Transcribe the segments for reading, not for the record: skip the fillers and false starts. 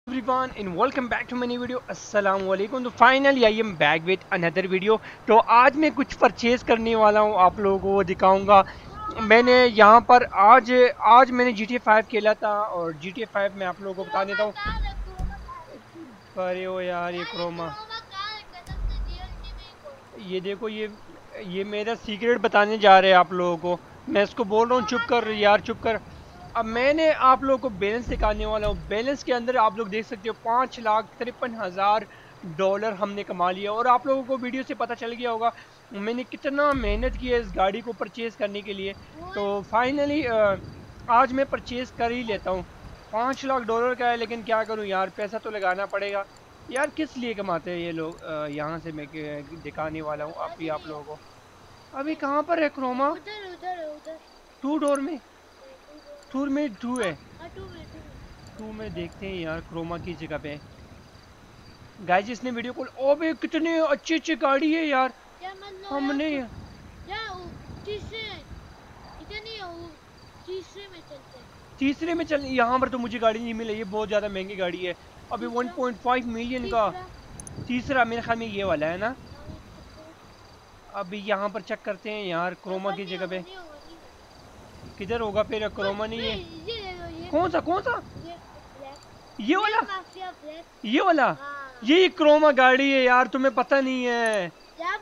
everyone and welcome back to my new video। अस्सलाम वालेकुम। तो finally I am back with another video. तो आज मैं कुछ परचेज करने वाला हूँ, आप लोगों को दिखाऊंगा। मैंने यहाँ पर आज आज मैंने GTA 5 खेला था और GTA 5 में आप लोगों को बता देता हूँ। अरे ओ यार ये क्रोमा, ये देखो ये मेरा सीक्रेट बताने जा रहे हैं आप लोगों को। मैं इसको बोल रहा हूँ चुप कर यार, चुप कर। अब मैंने आप लोगों को बैलेंस दिखाने वाला हूँ। बैलेंस के अंदर आप लोग देख सकते हो 5,53,000 डॉलर हमने कमा लिया। और आप लोगों को वीडियो से पता चल गया होगा मैंने कितना मेहनत की है इस गाड़ी को परचेज करने के लिए। तो फाइनली आज मैं परचेज कर ही लेता हूँ। 5 लाख डॉलर का है, लेकिन क्या करूँ यार, पैसा तो लगाना पड़ेगा। यार किस लिए कमाते हैं ये लोग। यहाँ से मैं दिखाने वाला हूँ अभी आप लोगों को। अभी कहाँ पर है क्रोमा? उधर उधर उधर टू डोर में, टूर में टू है। टू में टू में देखते हैं यार क्रोमा की जगह पे। गाइस इसने वीडियो कॉल, ओ बे कितने अच्छी अच्छी गाड़ी है यार। क्या मतलब हमने तीसरे इधर नहीं है, वो तीसरे में चलते हैं। तीसरे में चल, यहाँ पर तो मुझे गाड़ी नहीं मिली, ये बहुत ज़्यादा महंगी गाड़ी है। अभी 1.5 मिलियन का। तीसरा मेरे ख्याल में ये वाला है ना। अभी यहाँ पर चेक करते हैं यार क्रोमा की जगह पे किधर होगा फिर। क्रोमा नहीं है। कौन सा ये वाला, ये वाला, ये क्रोमा गाड़ी है यार, तुम्हें पता नहीं है।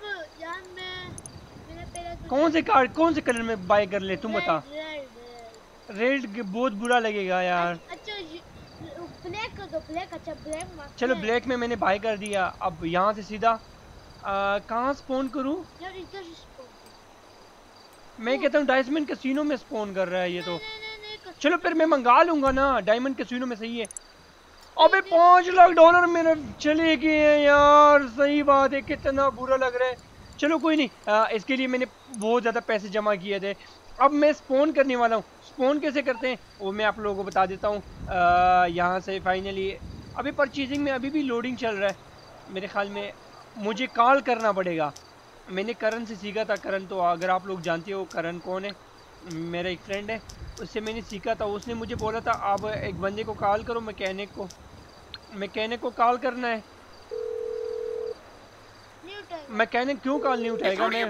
कौन से कलर में बाय कर ले तुम बता। रेड बहुत बुरा लगेगा यार। अच्छा ब्लैक कर दो, ब्लैक। अच्छा ब्लैक चलो ब्लैक में मैंने बाय कर दिया। अब यहाँ से सीधा कहाँ स्पॉन करूँ? यार इधर स्पॉन। मैं कहता हूँ डायमंड कैसीनो में स्पॉन कर रहा है ये तो। नहीं, चलो फिर मैं मंगा लूंगा ना, डायमंड कैसीनो में सही है। अबे 5 लाख डॉलर मेरे चले गए हैं यार, सही बात है, कितना बुरा लग रहा है। चलो कोई नहीं, इसके लिए मैंने बहुत ज़्यादा पैसे जमा किए थे। अब मैं स्पॉन करने वाला हूँ। स्पॉन कैसे करते हैं वो मैं आप लोगों को बता देता हूँ। यहाँ से फाइनली अभी परचेजिंग में अभी भी लोडिंग चल रहा है। मेरे ख्याल में मुझे कॉल करना पड़ेगा। मैंने करण से सीखा था। करण तो अगर आप लोग जानते हो करण कौन है, मेरा एक फ्रेंड है, उससे मैंने सीखा था। उसने मुझे बोला था आप एक बंदे को कॉल करो, मैकेनिक को कॉल करना है। मैकेनिक क्यों कॉल नहीं उठाएगा? मैं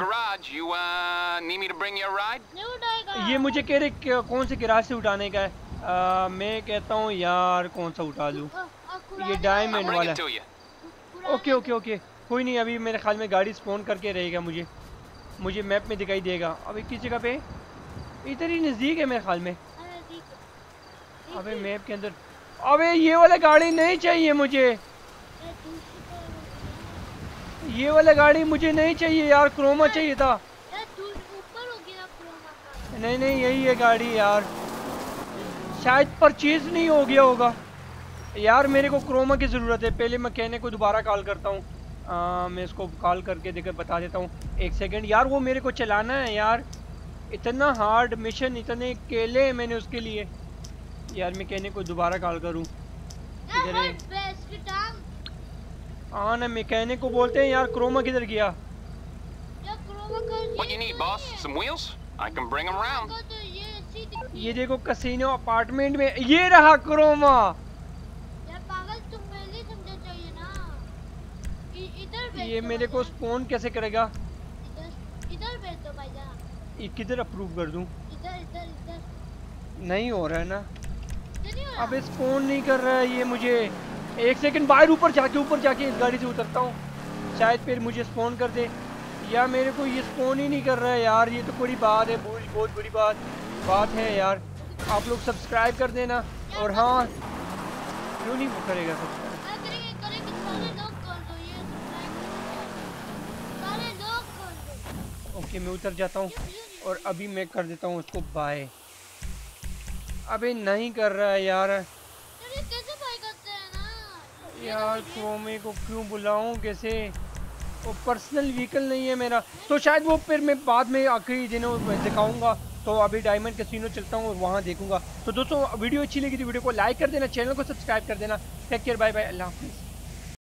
ये मुझे कह रहे कौन से गिराज से उठाने का है। मैं कहता हूँ यार कौन सा उठा लूँ, ये डायमंड वाला। ओके ओके ओके, कोई नहीं, अभी मेरे ख्याल में गाड़ी स्पॉन करके रहेगा। मुझे मैप में दिखाई देगा। अभी किस जगह पे? इधर ही नज़दीक है मेरे ख्याल में। अबे मैप के अंदर, अबे ये वाला गाड़ी नहीं चाहिए मुझे, ये वाला गाड़ी मुझे नहीं चाहिए यार, क्रोमा चाहिए था। नहीं नहीं यही है गाड़ी यार, शायद परचेज नहीं हो गया होगा यार। मेरे को क्रोमा की ज़रूरत है। पहले मैकेनिक को दोबारा कॉल करता हूँ। मैं इसको कॉल करके देकर बता देता हूँ। एक सेकंड यार, वो मेरे को चलाना है यार। इतना हार्ड मिशन, इतने केले हैं मैंने उसके लिए यार। मैकेनिक को दोबारा कॉल करूँ? हाँ ना, मैकेनिक को बोलते हैं यार। क्रोमा किधर गया? ये देखो कैसीनो अपार्टमेंट में, ये रहा क्रोमा। ये मेरे को स्पॉन कैसे करेगा? इधर भेज दो भाईजान। ये किधर अप्रूव कर दूं? इधर नहीं हो रहा है ना। अब स्पॉन नहीं कर रहा है ये मुझे। एक सेकंड बाहर ऊपर जाके इस गाड़ी से उतरता हूँ, शायद फिर मुझे स्पॉन कर दे। या मेरे को ये स्पॉन ही नहीं कर रहा है यार, ये तो बड़ी बात है, बहुत बड़ी बात है यार। आप लोग सब्सक्राइब कर देना। और हाँ, क्यों नहीं करेगा सब्सक्राइब? ओके मैं उतर जाता हूँ और अभी मैं कर देता हूँ उसको बाय। अबे नहीं कर रहा है यार। कैसे बाय करते हैं ना यार क्रोमे को क्यों बुलाऊं कैसे? वो पर्सनल व्हीकल नहीं है मेरा। तो शायद वो फिर मैं बाद में आखिरी दिनों दिखाऊंगा। तो अभी डायमंड कैसीनो चलता हूँ और वहाँ देखूंगा। तो दोस्तों वीडियो अच्छी लगी तो वीडियो को लाइक कर देना, चैनल को सब्सक्राइब कर देना। टेक केयर, बाय बाय, अल्लाह हाफिज़।